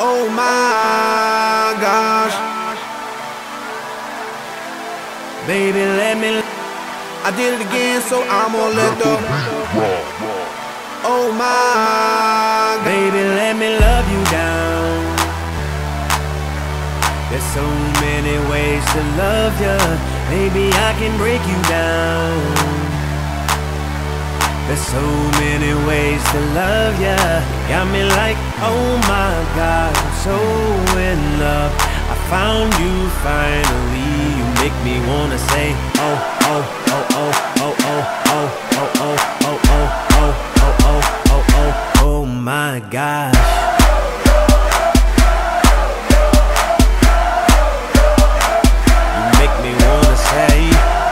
Oh my gosh. Baby, let me. I did it again, so I'm gonna let the. Oh my. Baby, let me love you down. There's so many ways to love ya. Maybe I can break you down. There's so many ways to love ya. Got me like, oh my God, I'm so in love. I found you finally. You make me wanna say, oh, oh, oh, oh, oh, oh, oh, oh, oh, oh, oh, oh, oh, oh, oh, oh my God. You make me wanna say,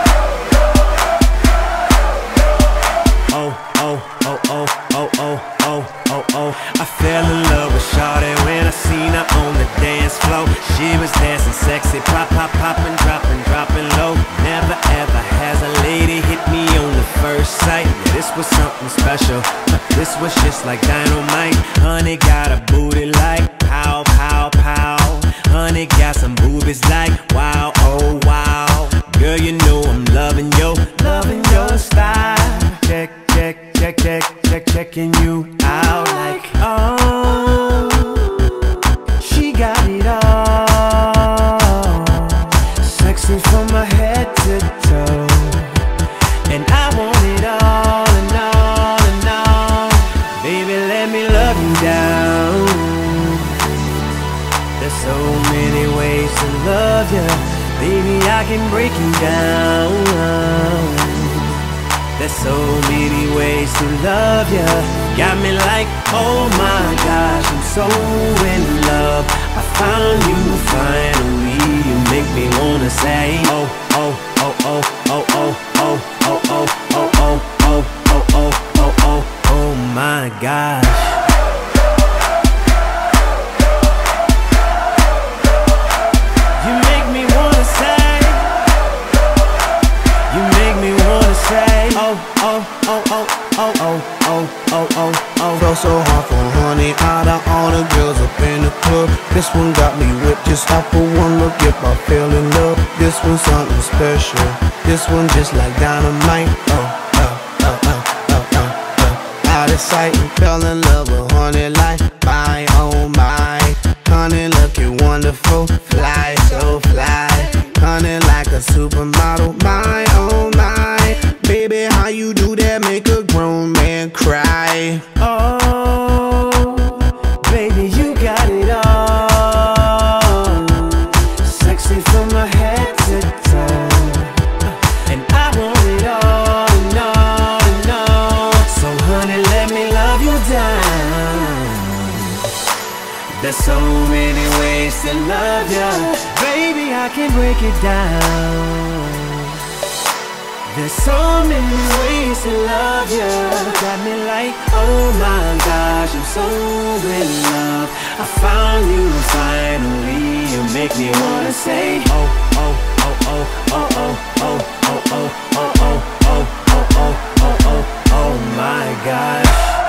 oh, oh, oh, oh, oh, oh, oh, oh, oh. I fell in love with Shawty when I seen her on the dance floor. She was dancing sexy, pop, pop, popping, dropping, dropping low. Never ever has a lady hit me on the first sight. Yeah, this was something special. This was just like dynamite. Honey got a booty like pow, pow, pow. Honey got some boobies like wow, oh wow. Girl, you know I'm loving your style. Check, check, check, check, check, checking you out like, oh, she got it all. Sexy from my head to toe. And I want it all and all and all. Baby, let me love you down. There's so many ways to love ya. Baby, I can break you down. There's so many ways to love ya. Got me like, oh my gosh, I'm so in love. I found you finally. You make me wanna say, oh, oh, oh, oh, oh, oh, oh, oh, oh, oh, oh, oh, oh, oh, oh, oh, oh my gosh. You make me wanna say, you make me wanna say, oh, oh, oh, oh, oh, oh, oh, oh, oh, oh. Felt so hard for honey, out of all the girls up in the club. This one got me whipped just off for one look. If I fell in love, this one's something special. This one just like dynamite. Oh, oh, oh, oh, oh, oh, oh. Out of sight and fell in love with honey like my, oh my. Honey looking wonderful, fly, so fly. Honey like a supermodel, my, oh my. Baby, how you do that make a grown man cry? Oh, baby, you got it all. Sexy from my head to toe. And I want it all and all and all. So honey, let me love you down. There's so many ways to love ya. Baby, I can break it down. There's so many ways to love ya. Got me like, oh my gosh, I'm so in love. I found you finally. You make me wanna say, oh, oh, oh, oh, oh, oh, oh, oh, oh, oh, oh, oh, oh, oh, oh, oh, oh my gosh.